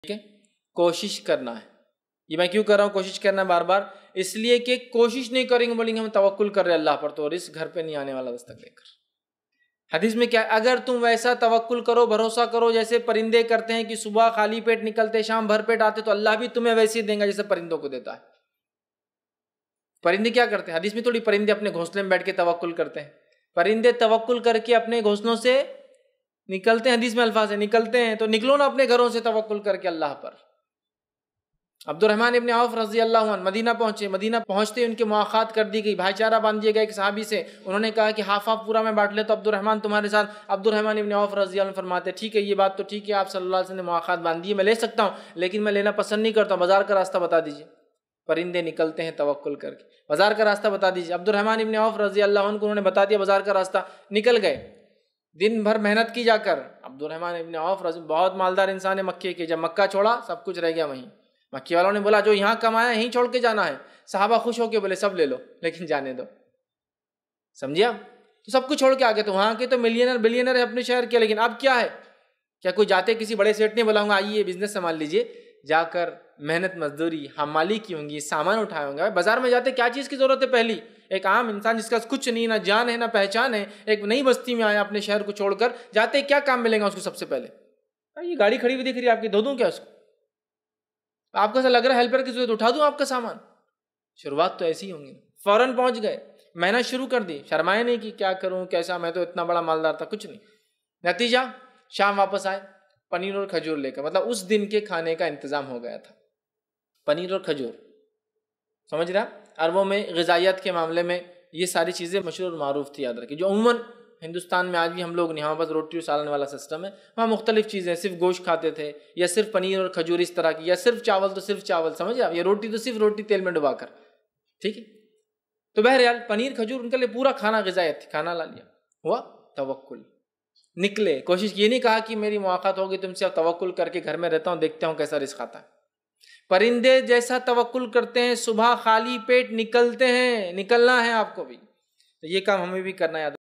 ٹھیک ہے، کوشش کرنا ہے. یہ میں کیوں کر رہا ہوں کوشش کرنا ہے بار بار؟ اس لیے کہ کوشش نہیں کریں گے، بولیں گے ہم توکل کر رہے اللہ پر، تو رزق گھر پہ نہیں آنے والا بس تک لے کر. حدیث میں کیا، اگر تم ویسا توکل کرو، بھروسہ کرو جیسے پرندے کرتے ہیں کہ صبح خالی پیٹ نکلتے شام بھر پیٹ آتے، تو اللہ بھی تمہیں ویسے ہی دیں گا جیسے پرندوں کو دیتا ہے. پرندے کیا کرتے ہیں؟ حدیث میں تھوڑی پرندے اپنے گھونسلے میں بیٹھ کے توکل کرتے ہیں. پرندے توکل کر کے اپنے گھونسلوں سے نکلتے ہیں، حدیث میں الفاظ ہے نکلتے ہیں، تو نکلو نا اپنے گھروں سے توکل کر کے اللہ پر. عبد الرحمن ابن عوف رضی اللہ عنہ مدینہ پہنچے، مدینہ پہنچتے ان کے مواخات کر دی گئی، بھائی چارہ باندھ دیا گیا ایک صحابی سے. انہوں نے کہا کہ ہاف آف پورا میں بانٹ لے تو عبد الرحمن تمہارے ساتھ. عبد الرحمن ابن عوف رضی اللہ عنہ فرماتے ٹھیک ہے، یہ بات تو ٹھیک ہے، آپ صلی اللہ علیہ وسلم نے مواخات باندھ دی، میں لے سکتا ہوں، لیکن میں لینا پسند نہیں کرتا ہوں، بازار کا راستہ بتا دیجیے. پرندے نکلتے ہیں توکل کر کے، بازار کا راستہ بتا دیجیے. عبد الرحمن ابن عوف رضی اللہ عنہ کو انہوں نے بتا دیا بازار کا راستہ، نکل گئے. دن بھر محنت کی جا کر. عبد الرحمن ابن عوف بہت مالدار انسان ہے مکے کے، جب مکہ چھوڑا سب کچھ رہ گیا وہیں. مکی والوں نے بولا جو یہاں کمایا یہیں چھوڑ کے جانا ہے. صحابہ خوش ہو کے بولے سب لے لو لیکن جانے دو. سمجھے آپ؟ تو سب کچھ چھوڑ کے آگے، تو وہاں کے تو ملینر بلینر ہے اپنے شہر کے، لیکن اب کیا ہے؟ کیا کوئی جاتے کسی بڑے سیٹ نہیں بولا ہوں گا آئیے بزنس سنبھال لیجیے؟ جا کر محنت مزدوری حمالی کی ہوں گی، سامان اٹھائے ہوں گے. بازار میں جاتے کیا چیز کی ضرورت ہے؟ پہلی ایک عام انسان جس کا کچھ نہیں، نہ جان ہے نہ پہچان ہے، ایک نئی بستی میں آیا اپنے شہر کو چھوڑ کر، جاتے کیا کام ملے گا اس کو؟ سب سے پہلے یہ گاڑی کھڑی ہوئی دکھ رہی ہے آپ کی، دھو دوں کیا اس کو؟ آپ کو ایسا لگ رہا ہے ہیلپر کی ضرورت، اٹھا دوں آپ کا سامان؟ شروعات تو ایسی ہی ہوں گی. فوراً پہنچ گئے، محنت شروع کر دی، شرمائے نہیں کہ کیا کروں کیسا، میں تو اتنا بڑا مالدار تھا، کچھ نہیں. نتیجہ شام واپس آئے پنیر اور کھجور لے کر، مطلب اس دن کے کھانے کا انتظام ہو گیا تھا، پنیر اور کھجور. سمجھ رہا؟ عربوں میں غذائیت کے معاملے میں یہ ساری چیزیں مشہور اور معروف تھی، یاد رکھیں. جو عموماً ہندوستان میں آج بھی ہم لوگ نہیں، ہمارے پاس روٹی اور سالن والا سسٹم ہے، وہاں مختلف چیزیں، صرف گوشت کھاتے تھے یا صرف پنیر اور کھجور اس طرح کی، یا صرف چاول تو صرف چاول، سمجھ رہے آپ؟ یا روٹی تو صرف روٹی تیل میں ڈبا کر. ٹھیک ہے، تو بہرحال پنیر کھجور ان کے لیے پورا کھانا غذائیت تھی. کھانا لا لیا، ہوا توکل. نکلے، کوشش یہ نہیں کہا کہ میری مواقعات ہوگی تم سے، اب توکل کر کے گھر میں رہتا ہوں دیکھتا ہوں کیسا رزق آتا ہے. پرندے جیسا توکل کرتے ہیں، صبح خالی پیٹ نکلتے ہیں، نکلنا ہے آپ کو بھی. تو یہ کام ہمیں بھی کرنا ہے.